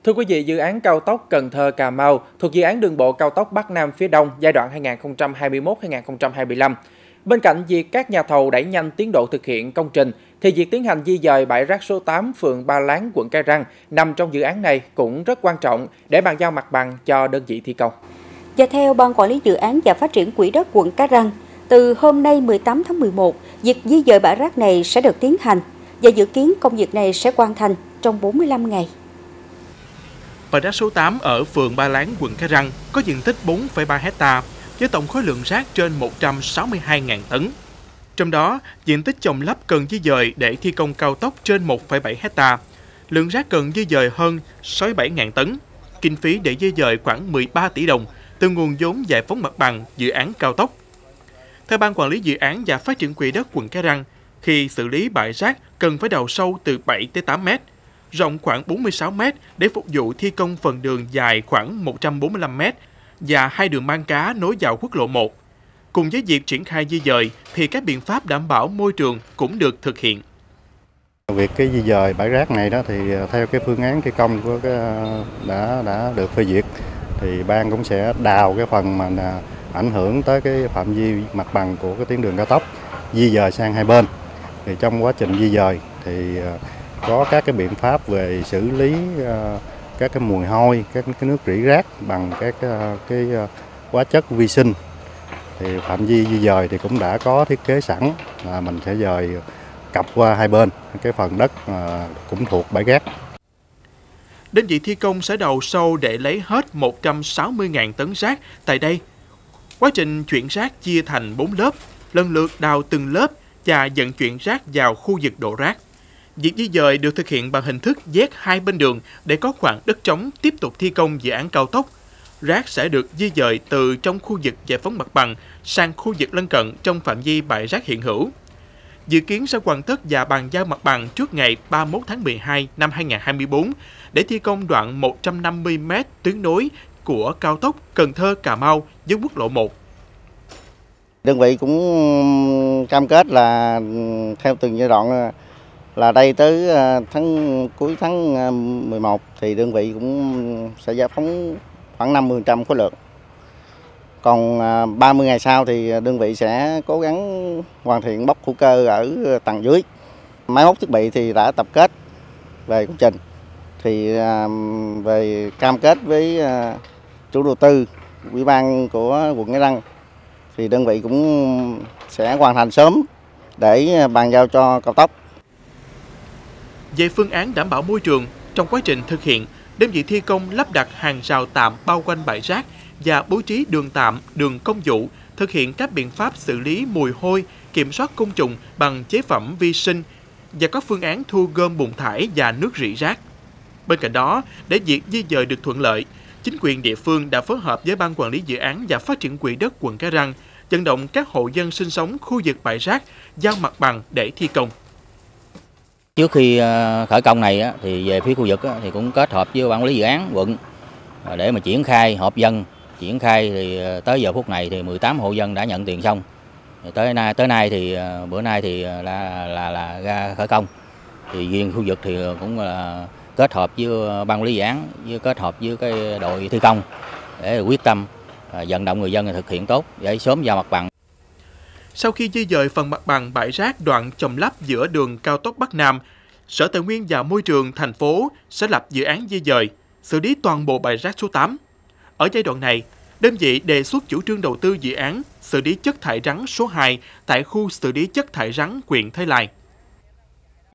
Thưa quý vị, dự án cao tốc Cần Thơ - Cà Mau thuộc dự án đường bộ cao tốc Bắc Nam phía Đông giai đoạn 2021-2025. Bên cạnh việc các nhà thầu đẩy nhanh tiến độ thực hiện công trình, thì việc tiến hành di dời bãi rác số 8 phường Ba Láng, quận Cái Răng nằm trong dự án này cũng rất quan trọng để bàn giao mặt bằng cho đơn vị thi công. Và theo Ban Quản lý Dự án và Phát triển Quỹ đất quận Cái Răng, từ hôm nay 18 tháng 11, việc di dời bãi rác này sẽ được tiến hành và dự kiến công việc này sẽ hoàn thành trong 45 ngày. Bãi rác số 8 ở phường Ba Láng, quận Cái Răng có diện tích 4,3 ha với tổng khối lượng rác trên 162.000 tấn. Trong đó, diện tích chồng lấp cần di dời để thi công cao tốc trên 1,7 ha. Lượng rác cần di dời hơn 67.000 tấn. Kinh phí để di dời khoảng 13 tỷ đồng từ nguồn vốn giải phóng mặt bằng dự án cao tốc. Theo Ban Quản lý Dự án và Phát triển Quỹ đất quận Cái Răng, khi xử lý bãi rác cần phải đào sâu từ 7 tới 8 mét, rộng khoảng 46 mét để phục vụ thi công phần đường dài khoảng 145 mét và 2 đường mang cá nối vào quốc lộ 1. Cùng với việc triển khai di dời thì các biện pháp đảm bảo môi trường cũng được thực hiện. Việc di dời bãi rác này đó thì theo cái phương án thi công của đã được phê duyệt thì ban cũng sẽ đào cái phần mà ảnh hưởng tới cái phạm vi mặt bằng của cái tuyến đường cao tốc, di dời sang hai bên. Thì trong quá trình di dời thì có các cái biện pháp về xử lý các cái mùi hôi, các cái nước rỉ rác bằng các cái hóa chất vi sinh. Thì phạm vi di dời thì cũng đã có thiết kế sẵn là mình sẽ dời cặp qua hai bên cái phần đất cũng thuộc bãi rác. Đơn vị thi công sẽ đào sâu để lấy hết 160.000 tấn rác tại đây. Quá trình chuyển rác chia thành 4 lớp, lần lượt đào từng lớp và vận chuyển rác vào khu vực đổ rác. Việc di dời được thực hiện bằng hình thức vét hai bên đường để có khoảng đất trống tiếp tục thi công dự án cao tốc. Rác sẽ được di dời từ trong khu vực giải phóng mặt bằng sang khu vực lân cận trong phạm vi bãi rác hiện hữu. Dự kiến sẽ hoàn tất và bàn giao mặt bằng trước ngày 31 tháng 12 năm 2024 để thi công đoạn 150 m tuyến nối của cao tốc Cần Thơ - Cà Mau với quốc lộ 1. Đơn vị cũng cam kết là theo từng giai đoạn là đây tới cuối tháng 11 thì đơn vị cũng sẽ giải phóng khoảng 50% khối lượng. Còn 30 ngày sau thì đơn vị sẽ cố gắng hoàn thiện bóc hữu cơ ở tầng dưới. Máy móc thiết bị thì đã tập kết về công trình. Thì về cam kết với chủ đầu tư, ủy ban của quận Cái Răng thì đơn vị cũng sẽ hoàn thành sớm để bàn giao cho cao tốc. Về phương án đảm bảo môi trường, trong quá trình thực hiện, đơn vị thi công lắp đặt hàng rào tạm bao quanh bãi rác và bố trí đường tạm, đường công vụ, thực hiện các biện pháp xử lý mùi hôi, kiểm soát côn trùng bằng chế phẩm vi sinh và các phương án thu gom bùn thải và nước rỉ rác. Bên cạnh đó, để việc di dời được thuận lợi, chính quyền địa phương đã phối hợp với Ban Quản lý Dự án và Phát triển Quỹ đất quận Cái Răng vận động các hộ dân sinh sống khu vực bãi rác giao mặt bằng để thi công. Trước khi khởi công này thì về phía khu vực thì cũng kết hợp với Ban Quản lý Dự án quận để mà triển khai họp dân. Triển khai thì tới giờ phút này thì 18 hộ dân đã nhận tiền xong. Tới nay thì bữa nay thì là ra khởi công. Thì riêng khu vực thì cũng là kết hợp với Ban Quản lý Dự án với kết hợp với cái đội thi công để quyết tâm vận động người dân thực hiện tốt để sớm giao mặt bằng. Sau khi di dời phần mặt bằng bãi rác đoạn chồng lấp giữa đường cao tốc Bắc Nam, Sở Tài nguyên và Môi trường thành phố sẽ lập dự án di dời, xử lý toàn bộ bãi rác số 8. Ở giai đoạn này, đơn vị đề xuất chủ trương đầu tư dự án xử lý chất thải rắn số 2 tại khu xử lý chất thải rắn huyện Thới Lai.